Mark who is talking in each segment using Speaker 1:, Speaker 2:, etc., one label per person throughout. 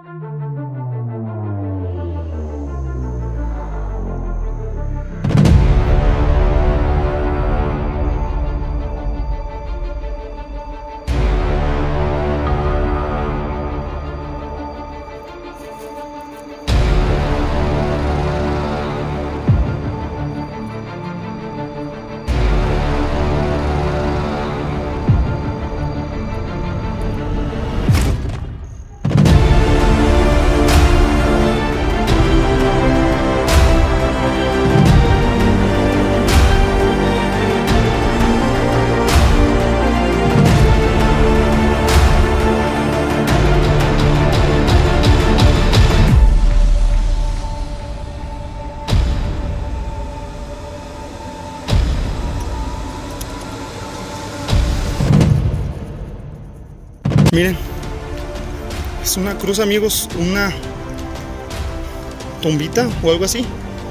Speaker 1: Miren, es una cruz, amigos, una tumbita o algo así.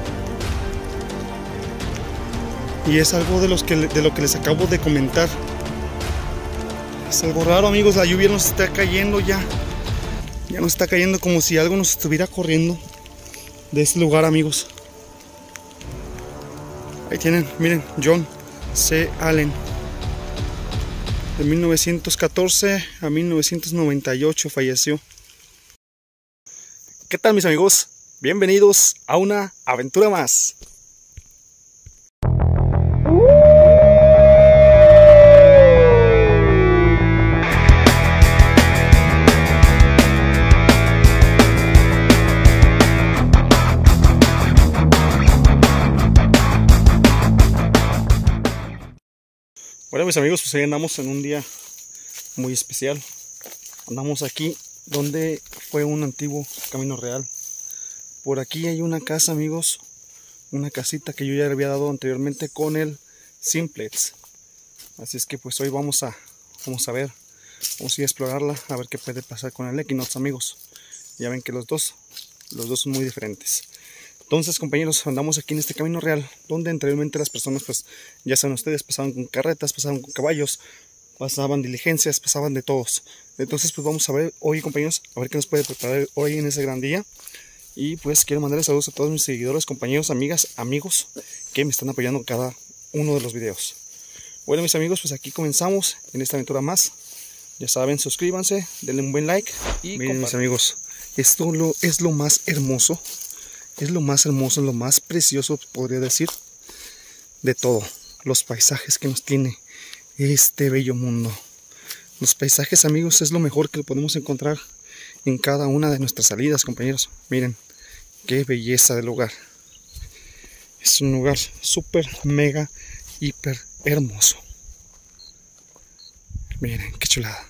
Speaker 1: Y es algo de lo que les acabo de comentar. Es algo raro, amigos, la lluvia nos está cayendo ya. Ya nos está cayendo como si algo nos estuviera corriendo de este lugar, amigos. Ahí tienen, miren, John C. Allen. De 1914 a 1998 falleció. ¿Qué tal, mis amigos? Bienvenidos a una aventura más. Bueno, mis amigos, pues hoy andamos en un día muy especial. Andamos aquí donde fue un antiguo camino real. Por aquí hay una casa, amigos, una casita que yo ya le había dado anteriormente con el simplex. Así es que pues hoy vamos a ver, vamos a ir a explorarla, a ver qué puede pasar con el Equinox, amigos. Ya ven que los dos son muy diferentes. Entonces, compañeros, andamos aquí en este camino real, donde anteriormente las personas, pues ya saben ustedes, pasaban con carretas, pasaban con caballos, pasaban diligencias, pasaban de todos. Entonces, pues vamos a ver hoy, compañeros, a ver qué nos puede preparar hoy en ese gran día. Y pues quiero mandarles saludos a todos mis seguidores, compañeros, amigas, amigos que me están apoyando en cada uno de los videos. Bueno, mis amigos, pues aquí comenzamos en esta aventura más. Ya saben, suscríbanse, denle un buen like y miren, mis amigos, esto es lo más hermoso. Es lo más hermoso, lo más precioso, podría decir, de todo. Los paisajes que nos tiene este bello mundo. Los paisajes, amigos, es lo mejor que podemos encontrar en cada una de nuestras salidas, compañeros. Miren, qué belleza del lugar. Es un lugar súper, mega, hiper hermoso. Miren, qué chulada.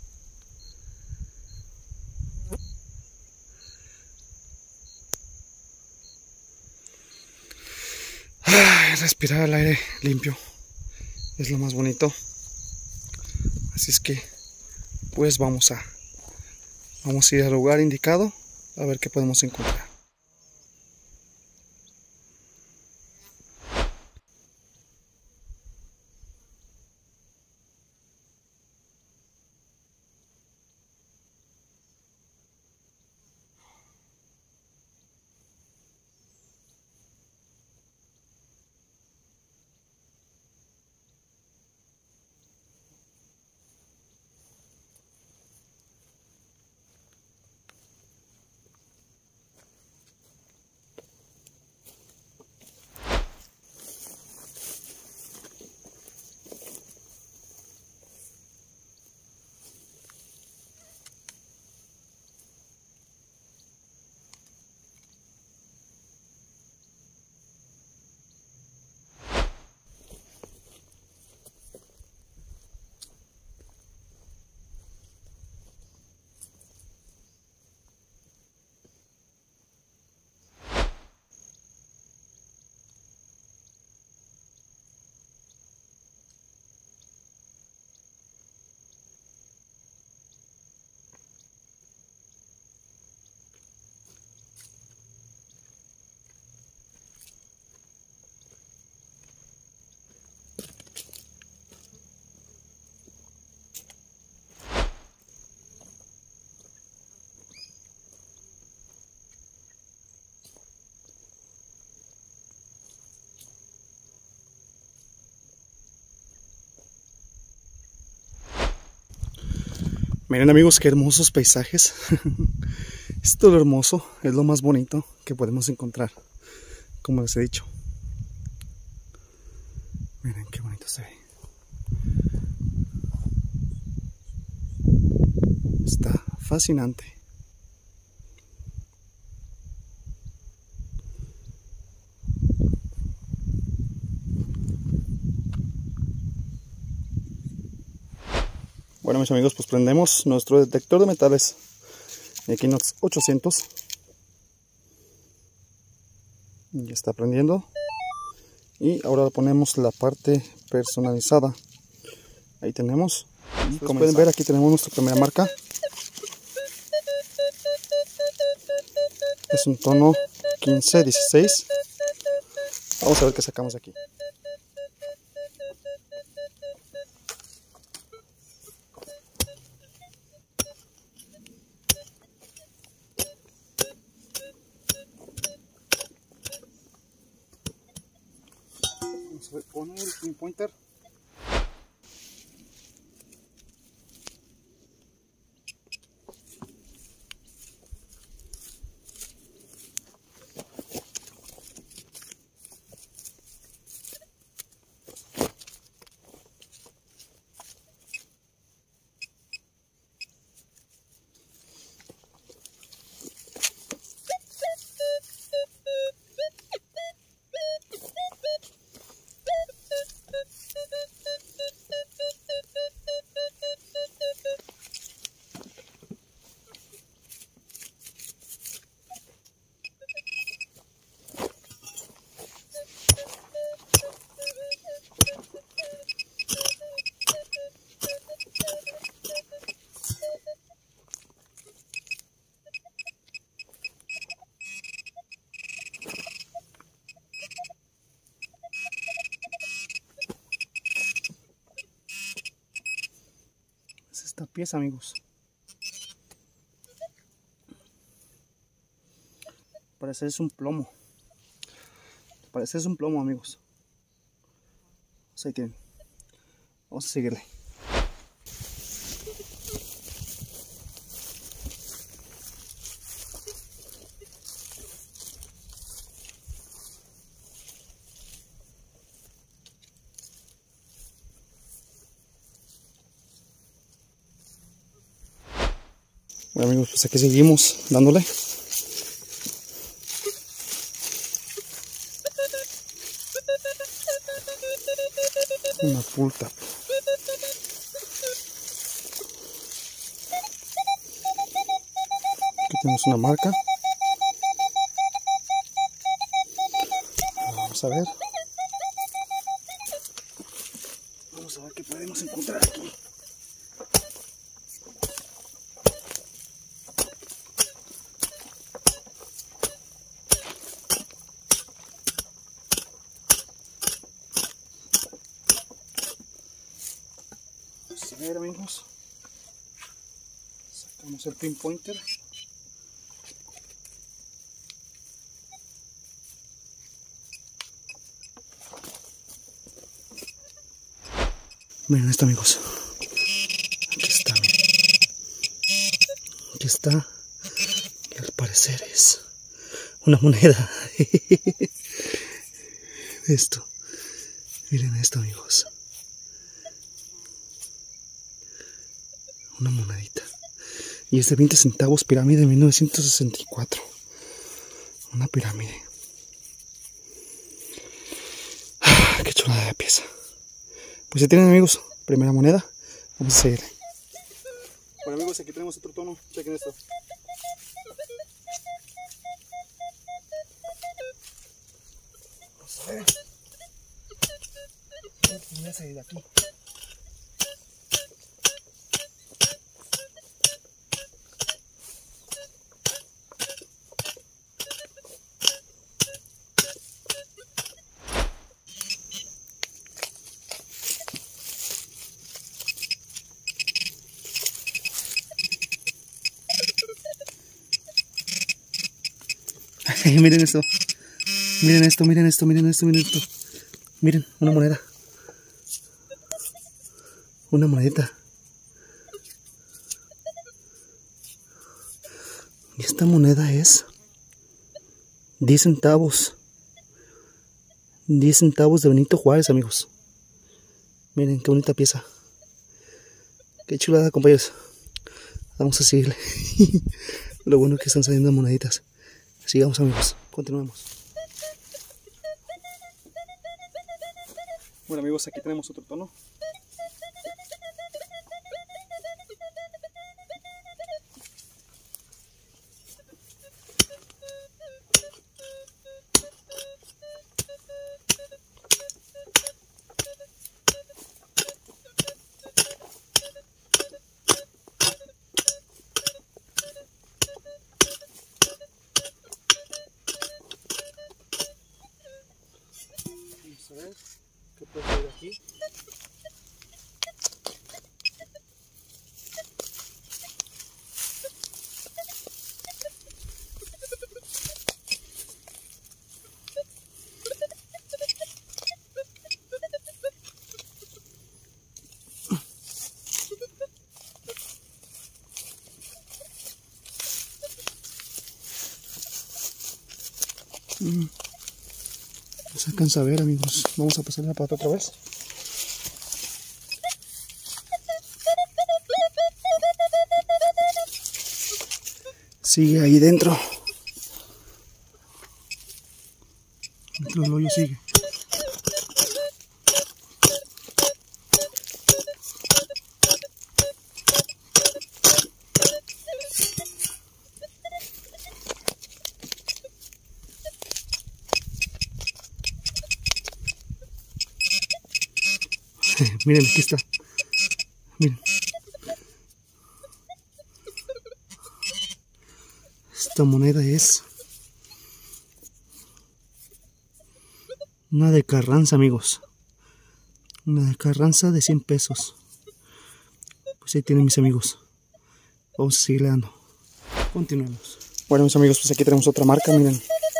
Speaker 1: Ay, respirar el aire limpio es lo más bonito. Así es que pues vamos a ir al lugar indicado a ver qué podemos encontrar. Miren amigos, qué hermosos paisajes. Esto es lo hermoso, es lo más bonito que podemos encontrar, como les he dicho. Miren qué bonito se ve. Está fascinante. Bueno mis amigos, pues prendemos nuestro detector de metales Equinox 800. Ya está prendiendo. Y ahora ponemos la parte personalizada. Ahí tenemos. Y como pueden ver, aquí tenemos nuestra primera marca. Es un tono 15-16. Vamos a ver qué sacamos de aquí. Vamos a ver con el pinpointer. Esta pieza amigos, parece es un plomo, amigos. Pues ahí tienen. Vamos a seguirle. Bueno amigos, pues aquí seguimos dándole. Una pull tap. Aquí tenemos una marca. Vamos a ver. Vamos a ver qué podemos encontrar aquí. Vamos a ver amigos. Sacamos el pinpointer. Miren esto amigos. Aquí está, miren. Aquí está. Y al parecer es una moneda. Esto. Miren esto amigos. Una monedita. Y es de 20 centavos, pirámide de 1964. Una pirámide. Qué chulada de pieza. Pues ya tienen amigos, primera moneda. Vamos a seguir. Bueno amigos, aquí tenemos otro tono. Chequen esto. Vamos a ver. Voy a salir de aquí. Miren esto. Miren esto, miren esto, miren esto, miren esto. Miren, una moneda. Una monedita. Y esta moneda es 10 centavos. 10 centavos de Benito Juárez, amigos. Miren qué bonita pieza. Qué chulada, compañeros. Vamos a seguirle. Lo bueno es que están saliendo moneditas. Sigamos, amigos. Continuemos. Bueno, amigos, aquí tenemos otro tono. Vamos a ver qué puede salir aquí. No se alcanza a ver, amigos. Vamos a pasar la pata otra vez. Sigue ahí dentro. Dentro del hoyo sigue. Miren, aquí está. Miren. Esta moneda es una de Carranza, amigos. Una de Carranza de 100 pesos. Pues ahí tienen, mis amigos. Vamos a seguirle dando. Continuemos. Bueno, mis amigos, pues aquí tenemos otra marca, miren.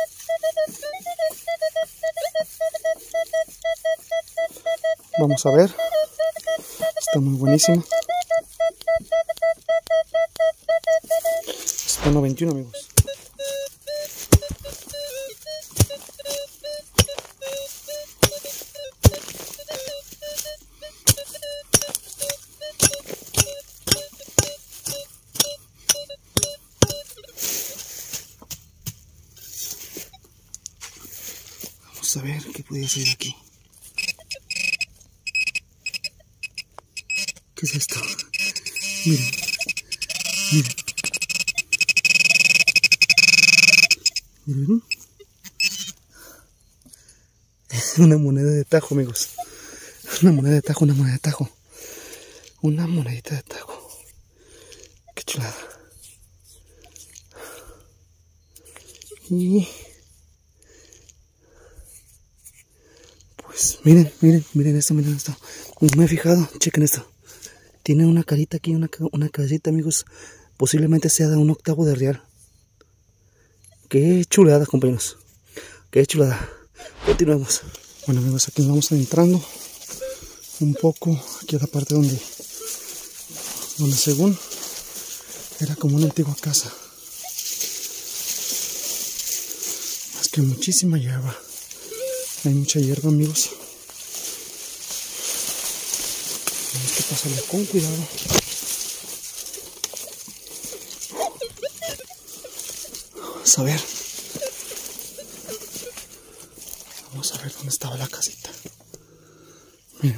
Speaker 1: Vamos a ver. Está muy buenísima. Es tono 21, amigos. Vamos a ver qué podría salir aquí. ¿Qué es esto? Miren, miren. Miren. Una moneda de tajo, amigos. Una moneda de tajo, una moneda de tajo. Una monedita de tajo. Qué chulada. Y pues miren, miren, miren esto, miren esto. No me he fijado, chequen esto. Tiene una carita aquí, una cabecita, amigos. Posiblemente sea de 1/8 de real. Qué chulada, compañeros. Qué chulada. Continuemos. Bueno, amigos, aquí vamos entrando un poco aquí a la parte donde según era como una antigua casa. Más que muchísima hierba. Hay mucha hierba, amigos. Tenemos que pasarle con cuidado. Vamos a ver. Vamos a ver dónde estaba la casita. Miren.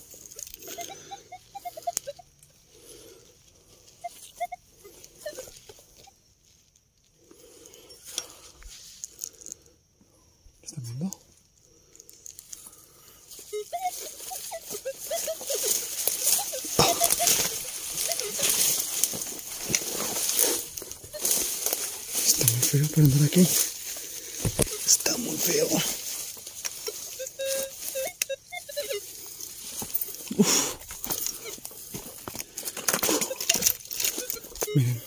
Speaker 1: ¿Están viendo? Está muy feo para andar aquí. Está muy feo. Uf. Miren.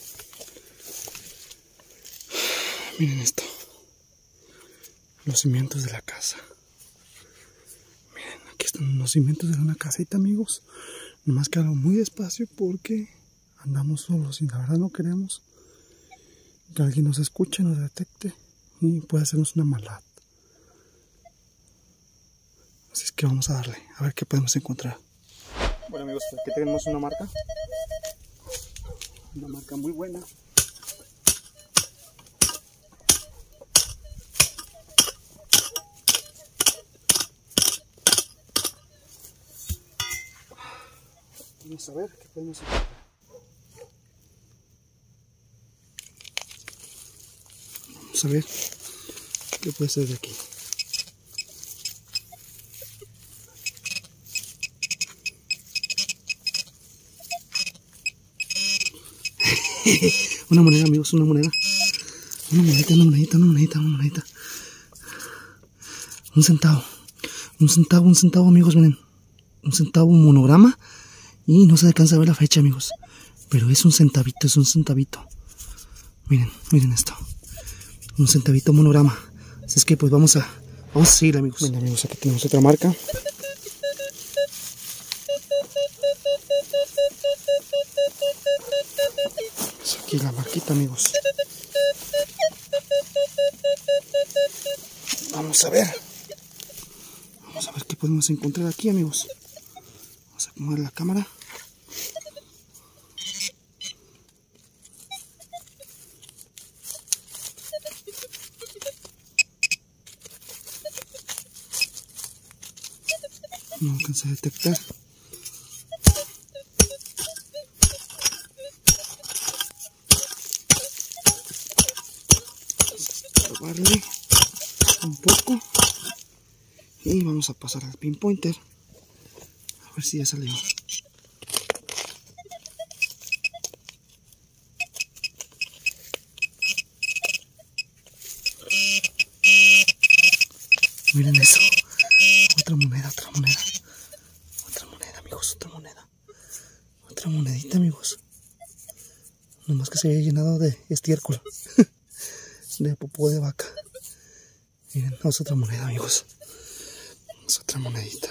Speaker 1: Miren esto. Los cimientos de la casa. Miren, aquí están los cimientos de una casita, amigos. Nomás que hago muy despacio porque andamos solos y la verdad no queremos Que alguien nos escuche, nos detecte y pueda hacernos una maldad. Así es que vamos a darle, a ver qué podemos encontrar. Bueno amigos, aquí tenemos una marca muy buena. Vamos a ver qué podemos encontrar. Vamos a ver qué puede ser de aquí. Una moneda amigos, una moneda. Una monedita. Un centavo amigos, miren. Un centavo monograma. Y no se alcanza a ver la fecha amigos. Pero es un centavito, Miren esto. Un centavito monograma. Así es que pues vamos a seguir amigos. Miren amigos, aquí tenemos otra marca. Es aquí la marquita amigos. Vamos a ver qué podemos encontrar aquí amigos. Vamos a acomodar la cámara. No alcanza a detectar. Probarle un poco. Y vamos a pasar al pinpointer. A ver si ya salió. Miren eso. Otra moneda amigos, otra monedita amigos. Nomás que se había llenado de estiércol. De popó de vaca. Miren, es otra moneda amigos. Es otra monedita.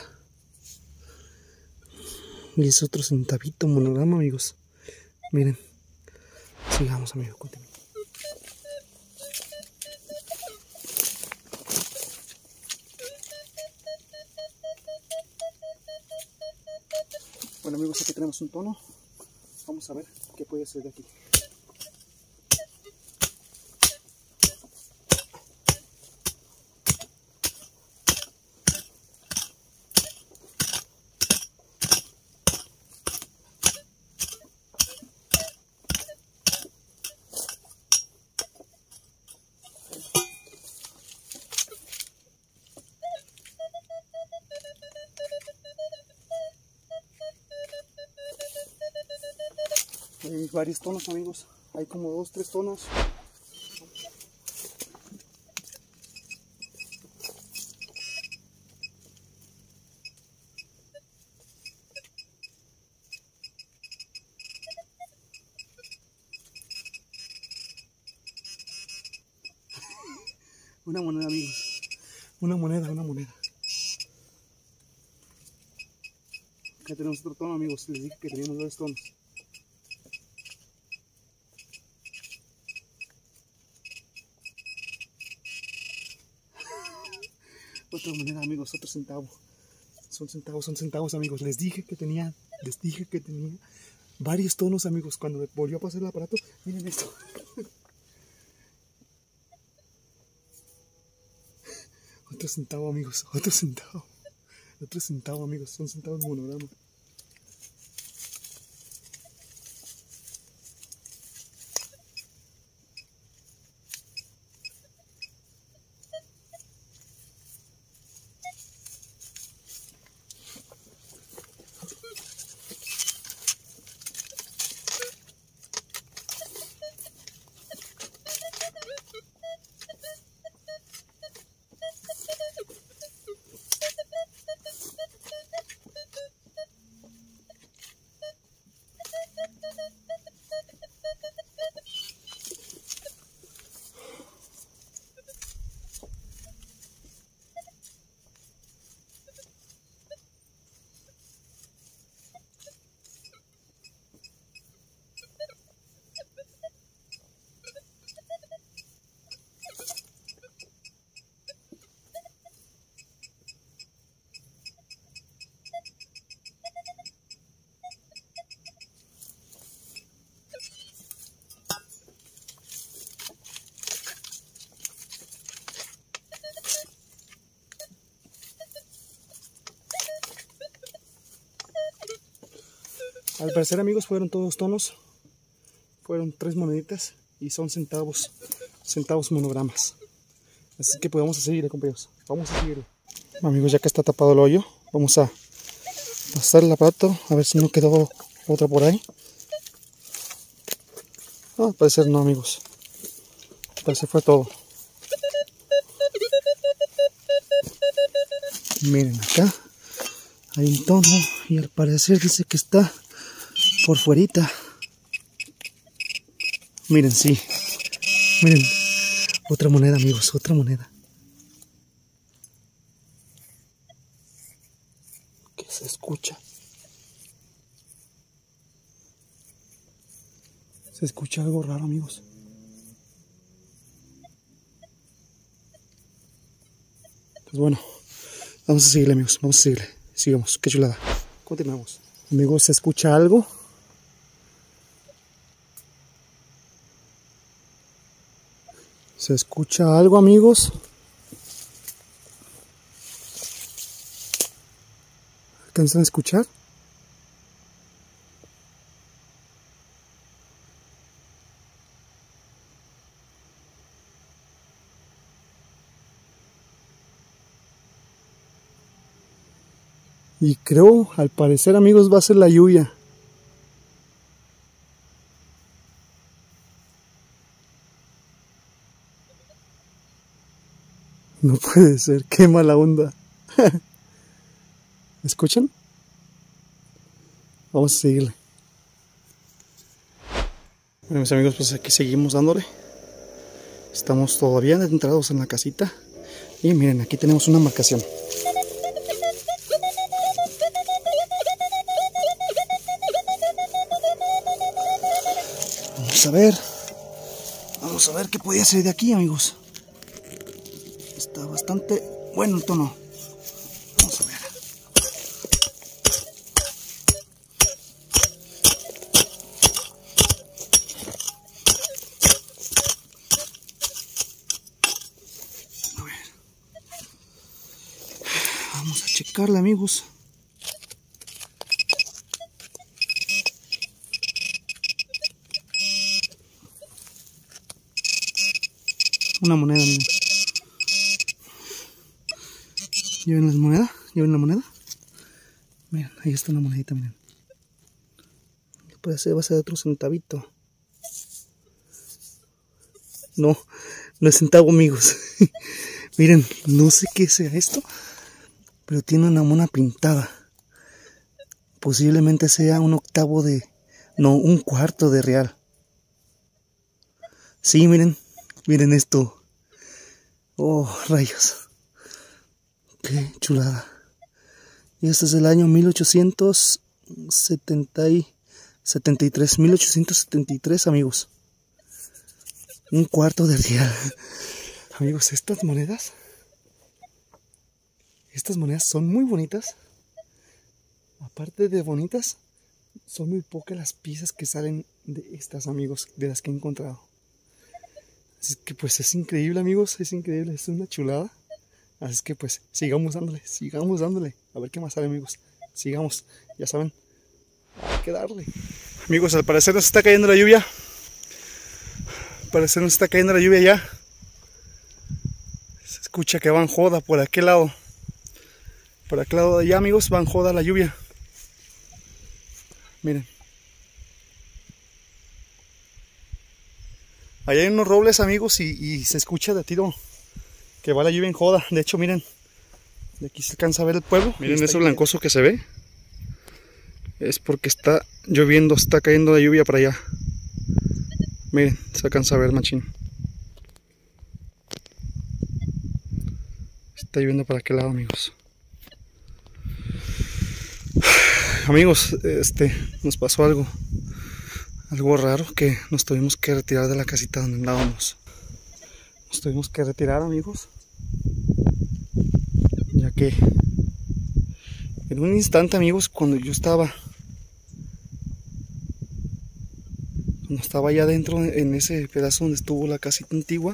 Speaker 1: Y es otro centavito monograma amigos. Miren. Sigamos amigos, cuéntenme. Bueno amigos, aquí tenemos un tono. Vamos a ver qué puede ser de aquí. Hay varios tonos amigos, hay como 2-3 tonos. Una moneda amigos, una moneda. Acá tenemos otro tono amigos, les dije que teníamos 2 tonos. Otra moneda amigos, otro centavo. Son centavos amigos. Les dije que tenía varios tonos amigos. Cuando me volvió a pasar el aparato, miren esto. Otro centavo amigos, otro centavo amigos, son centavos monograma. Al parecer, amigos, fueron todos tonos. Fueron 3 moneditas y son centavos monogramas. Así que pues vamos a seguir, compañeros. Vamos a seguir. Amigos, ya que está tapado el hoyo, vamos a pasar el aparato a ver si no quedó otra por ahí. No, al parecer no, amigos. Al parecer fue todo. Miren acá. Hay un tono y al parecer dice que está por fuerita. Miren, sí. Miren. Otra moneda, amigos, otra moneda. ¿Qué se escucha? Se escucha algo raro, amigos. Pues bueno, vamos a seguirle, amigos, vamos a seguirle. Sigamos, qué chulada. Continuamos. Amigos, ¿se escucha algo? ¿Se escucha algo, amigos? ¿Alcanzan a escuchar? Y creo, al parecer, amigos, va a ser la lluvia. No puede ser, qué mala onda. ¿Me escuchan? Vamos a seguirle. Bueno, mis amigos, pues aquí seguimos dándole. Estamos todavía entrados en la casita. Y miren, aquí tenemos una marcación. Vamos a ver qué podía salir de aquí, amigos. Está bastante bueno el tono. Vamos a ver. A ver. Vamos a checarle, amigos. Una moneda, miren. ¿Lleven la moneda? ¿Lleven la moneda? Miren, ahí está una monedita, miren. Puede ser, va a ser otro centavito. No, no es centavo, amigos. Miren, no sé qué sea esto, pero tiene una mona pintada. Posiblemente sea un octavo de... No, un cuarto de real. Sí, miren. Miren esto. Oh, rayos. Qué chulada. Y este es del año 1873, amigos. Un cuarto de real. Amigos, estas monedas son muy bonitas. Aparte de bonitas, son muy pocas las piezas que salen de estas, amigos, de las que he encontrado. Así que pues es increíble, amigos, es increíble, es una chulada. Así que pues sigamos dándole, a ver qué más sale, amigos. Sigamos, ya saben, hay que darle. Amigos, al parecer nos está cayendo la lluvia. Al parecer nos está cayendo la lluvia ya. Se escucha que van joda por aquel lado. Por aquel lado de allá, amigos, van joda la lluvia. Miren. Allá hay unos robles, amigos, y se escucha de tiro que va la lluvia en joda. De hecho, miren, de aquí se alcanza a ver el pueblo. Miren eso blancoso que se ve. Es porque está lloviendo, está cayendo la lluvia para allá. Miren, se alcanza a ver, machín. Está lloviendo para aquel lado, amigos. Amigos, nos pasó algo raro, que nos tuvimos que retirar de la casita donde andábamos. Nos tuvimos que retirar, amigos, ya que en un instante, amigos, cuando estaba allá adentro en ese pedazo donde estuvo la casita antigua,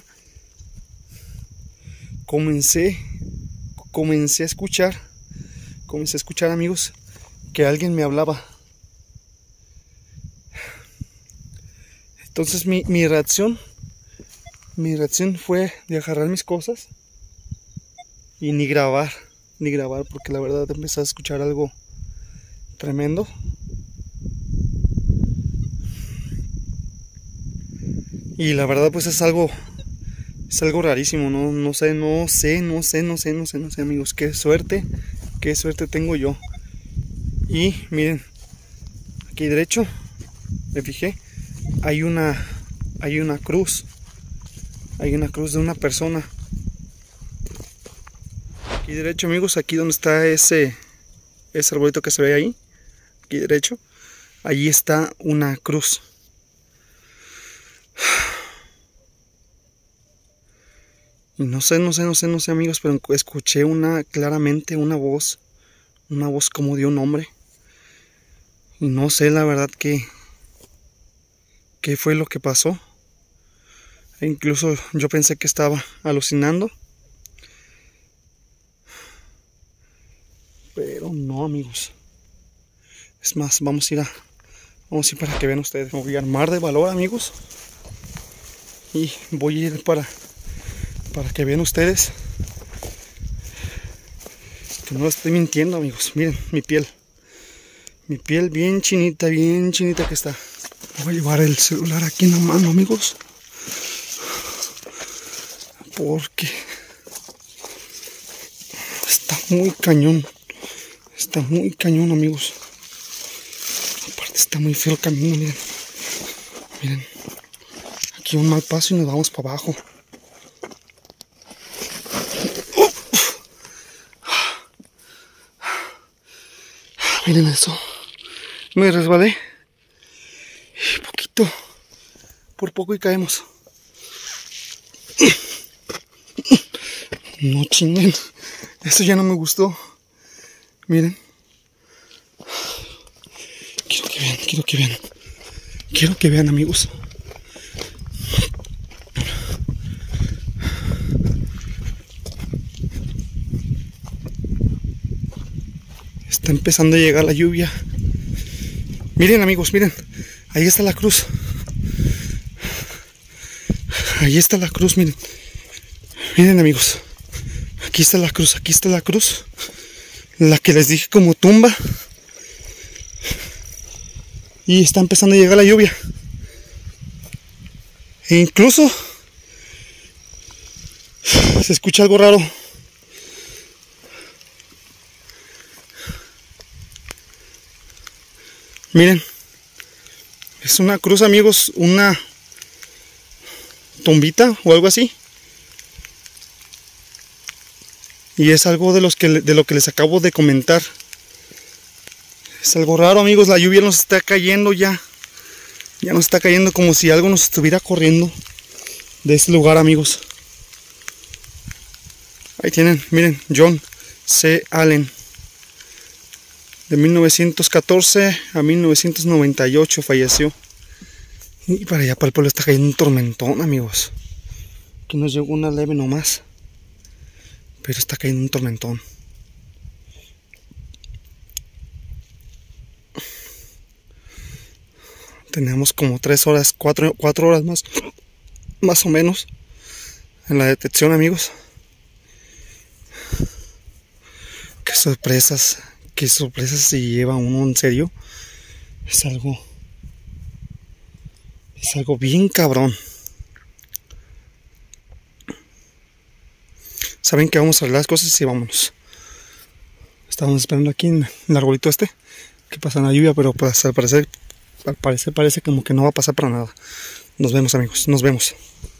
Speaker 1: comencé a escuchar, amigos, que alguien me hablaba. Entonces mi reacción fue de agarrar mis cosas y ni grabar, porque la verdad empecé a escuchar algo tremendo. Y la verdad pues es algo rarísimo, no sé amigos, qué suerte tengo yo. Y miren, aquí derecho, me fijé, hay una cruz, de una persona. Aquí derecho amigos, aquí donde está ese arbolito que se ve ahí, aquí derecho, allí está una cruz. Y no sé amigos, pero escuché claramente una voz como de un hombre. Y no sé la verdad qué fue lo que pasó. E incluso yo pensé que estaba alucinando. Pero no amigos. Es más, vamos a ir para que vean ustedes. Me voy a armar de valor amigos. Y voy a ir para que vean ustedes que no estoy mintiendo amigos. Miren mi piel bien chinita que está. Voy a llevar el celular aquí en la mano amigos, porque está muy cañón amigos. Aparte está muy feo el camino. Miren, aquí un mal paso y nos vamos para abajo. Miren eso, me resbalé por poco y caemos. No chinguen, eso ya no me gustó. Miren, quiero que vean amigos. Está empezando a llegar la lluvia. Miren amigos, miren. Ahí está la cruz. Miren. Miren amigos. Aquí está la cruz. La que les dije como tumba. Y está empezando a llegar la lluvia. E incluso se escucha algo raro. Miren, es una cruz amigos, una tumbita o algo así. Y es algo de lo que les acabo de comentar. Es algo raro amigos, la lluvia nos está cayendo ya. Ya nos está cayendo como si algo nos estuviera corriendo de este lugar amigos. Ahí tienen, miren, John C. Allen. De 1914 a 1998 falleció. Y para allá, para el pueblo, está cayendo un tormentón, amigos. Aquí nos llegó una leve nomás. Pero está cayendo un tormentón. Tenemos como 3 horas, 4 horas más o menos en la detección, amigos. Qué sorpresas se lleva uno, en serio. Es algo bien cabrón. Saben que vamos a arreglar las cosas y vámonos. Estábamos esperando aquí en el arbolito que pasa la lluvia, pero pues al parecer parece como que no va a pasar para nada. Nos vemos amigos, nos vemos.